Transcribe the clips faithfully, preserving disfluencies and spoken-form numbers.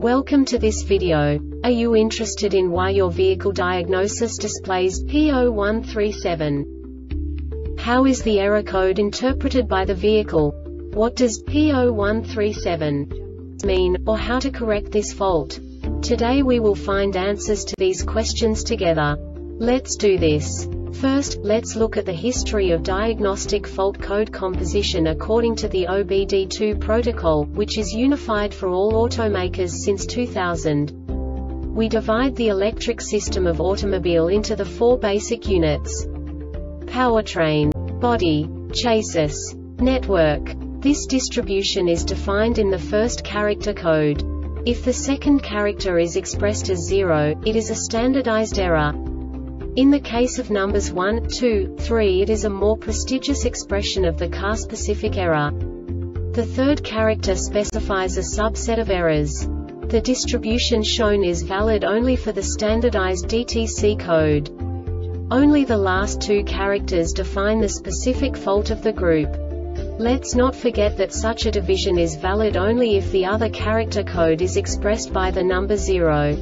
Welcome to this video. Are you interested in why your vehicle diagnosis displays P zero one three seven? How is the error code interpreted by the vehicle? What does P zero one three seven mean, or how to correct this fault? Today we will find answers to these questions together. Let's do this. First, let's look at the history of diagnostic fault code composition according to the O B D two protocol, which is unified for all automakers since two thousand. We divide the electric system of automobile into the four basic units: powertrain, body, chassis, network. This distribution is defined in the first character code. If the second character is expressed as zero, it is a standardized error. In the case of numbers one, two, three, it is a more prestigious expression of the car-specific error. The third character specifies a subset of errors. The distribution shown is valid only for the standardized D T C code. Only the last two characters define the specific fault of the group. Let's not forget that such a division is valid only if the other character code is expressed by the number zero.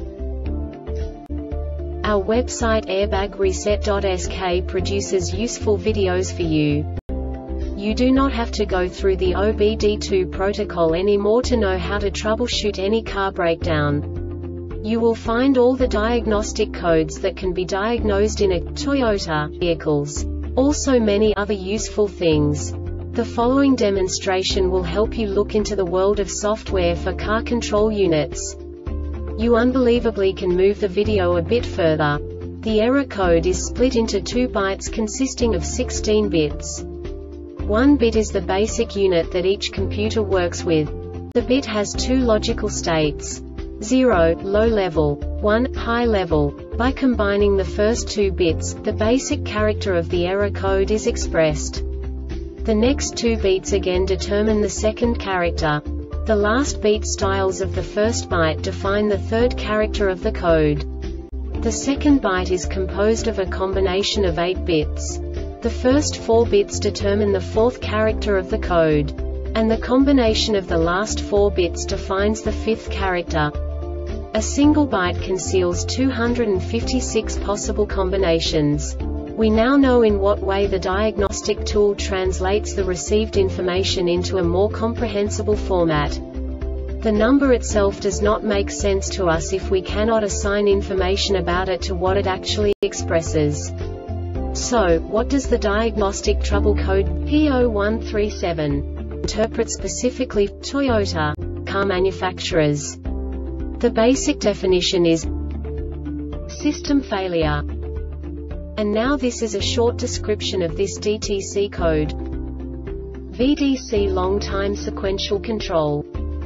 Our website airbag reset dot S K produces useful videos for you. You do not have to go through the O B D two protocol anymore to know how to troubleshoot any car breakdown. You will find all the diagnostic codes that can be diagnosed in a Toyota vehicles. Also many other useful things. The following demonstration will help you look into the world of software for car control units. You unbelievably can move the video a bit further. The error code is split into two bytes consisting of sixteen bits. One bit is the basic unit that each computer works with. The bit has two logical states: zero, low level, one, high level. By combining the first two bits, the basic character of the error code is expressed. The next two bits again determine the second character. The last beat styles of the first byte define the third character of the code. The second byte is composed of a combination of eight bits. The first four bits determine the fourth character of the code. And the combination of the last four bits defines the fifth character. A single byte conceals two hundred fifty-six possible combinations. We now know in what way the diagnostic tool translates the received information into a more comprehensible format. The number itself does not make sense to us if we cannot assign information about it to what it actually expresses. So, what does the diagnostic trouble code P zero one three seven interpret specifically for Toyota car manufacturers? The basic definition is system failure. And now this is a short description of this D T C code. V D C long time sequential control.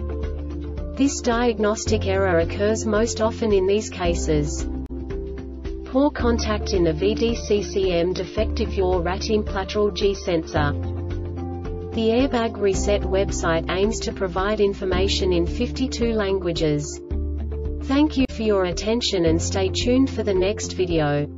This diagnostic error occurs most often in these cases: poor contact in the V D C C M, defective yaw ratim plateral G sensor. The Airbag Reset website aims to provide information in fifty-two languages. Thank you for your attention and stay tuned for the next video.